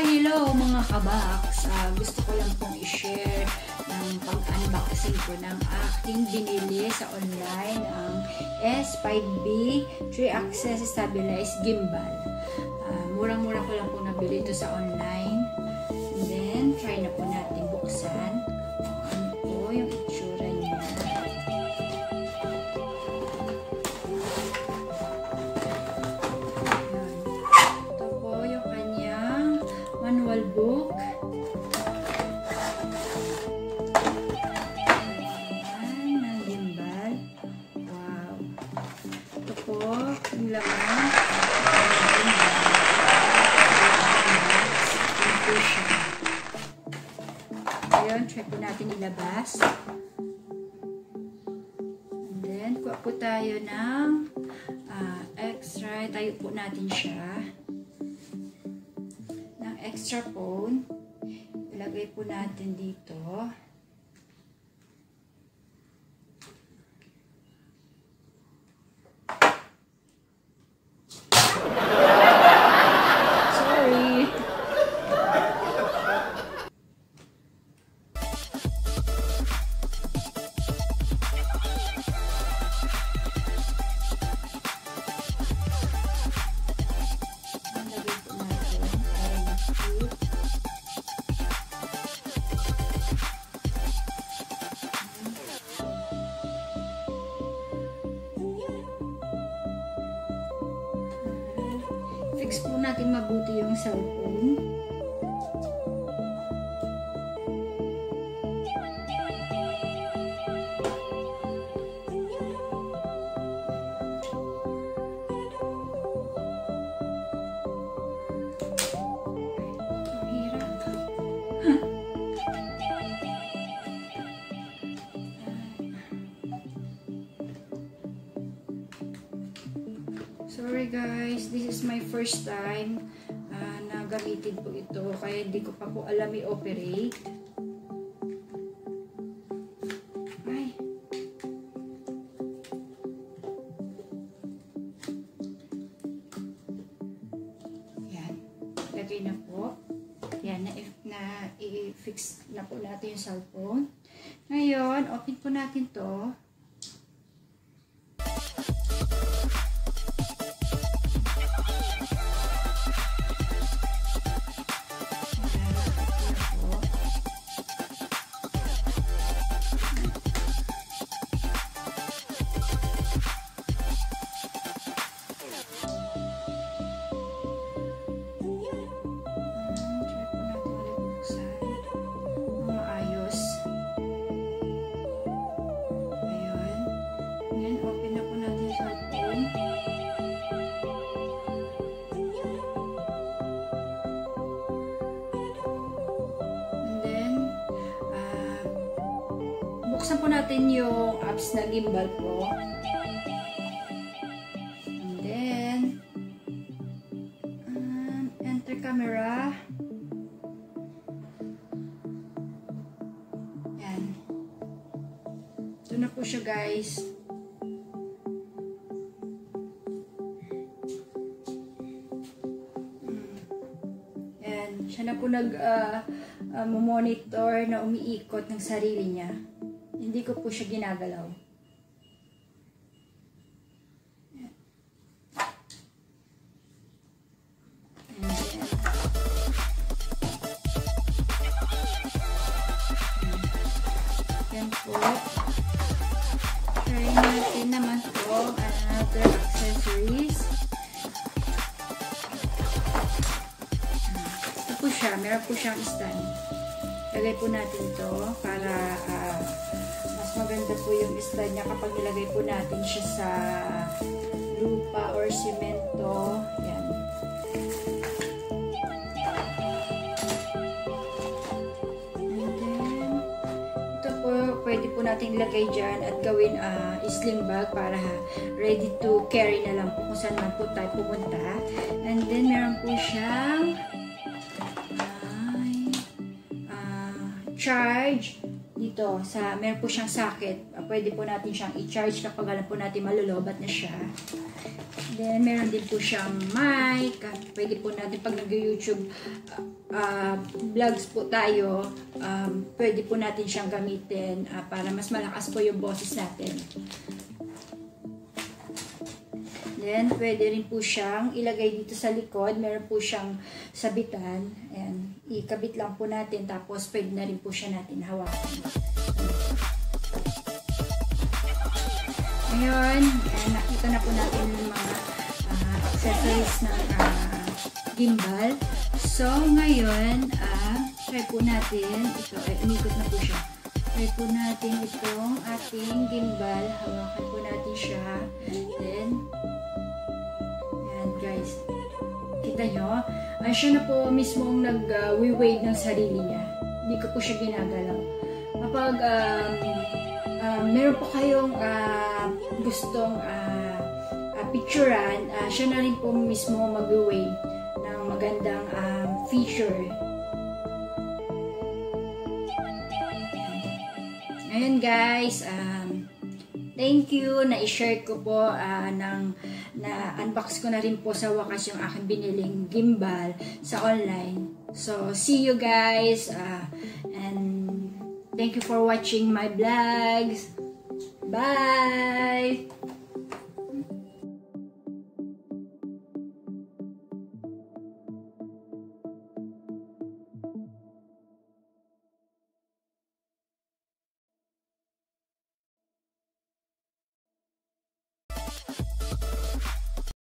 Hello mga kabaks! Gusto ko lang pong i-share ng pag-unboxing ko ng aking binili sa online ang s5B 3-axis stabilized gimbal. Murang-mura ko lang po nabili ito sa online. And then, try na po natin buksan. Ano po yung itsura niya. Ito po yung kanyang manual book. Ayan, ng gimbal. Wow. Ito po, yung laman. Ayun, try po natin ilabas. And then, kuha po tayo ng extra. Tayo po natin siya. Ng extra phone. Ilagay po natin dito. Fix po natin mabuti yung cellphone. Sorry guys, this is my first time na gamitin po ito, kaya hindi ko pa po alam i-operate. Ay. Yan. Lagay na po. Yan, i-fix na po natin yung cellphone. Ngayon, open po natin to. Buksan po natin yung apps na gimbal po. And then, enter camera. Yan. Ito na po siya guys. Yan. Siya na po monitor na umiikot ng sarili niya. Hindi ko po siya ginagalaw. Yan po. Try natin naman po another accessories. Ito po siya. Meron po siyang stand. Lagay po natin to para maganda po yung stand niya kapag nilagay po natin siya sa lupa or simento. Yan. And then, ito po, pwede po natin ilagay dyan at gawin sling bag para ready to carry na lang po kung saan man po tayo pumunta. And then, meron po siyang charge dito. Meron po siyang socket. Pwede po natin siyang i-charge kapag alam po natin malulobat na siya. Then, meron din po siyang mic. Pwede po natin pag nag-YouTube vlogs po tayo, pwede po natin siyang gamitin para mas malakas po yung boses natin. Then, pwede rin po siyang ilagay dito sa likod. Meron po siyang sabitan. Ayan, ikabit lang po natin. Tapos, pwede na rin po siya natin hawakan. Ngayon, nakita na po natin yung mga accessories ng gimbal. So, ngayon, try po natin ito. Umikot na po siya. Try po natin itong ating gimbal. Hawakan po natin siya. Then, ayan guys. Kita nyo? Siya na po mismo ang nag-wave ng sarili niya. Hindi ko po siya ginagalaw. Kapag meron po kayong gustong picturean, siya na rin po mismo mag-wave ng magandang feature. Ngayon guys, thank you, na-share ko po, na-unbox ko na rin po sa wakas yung aking biniling gimbal sa online. So, see you guys, and thank you for watching my vlogs. Bye!